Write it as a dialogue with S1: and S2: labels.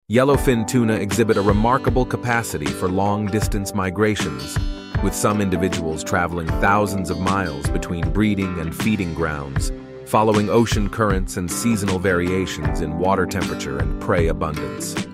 S1: Yellowfin tuna exhibit a remarkable capacity for long-distance migrations, with some individuals traveling thousands of miles between breeding and feeding grounds, following ocean currents and seasonal variations in water temperature and prey abundance.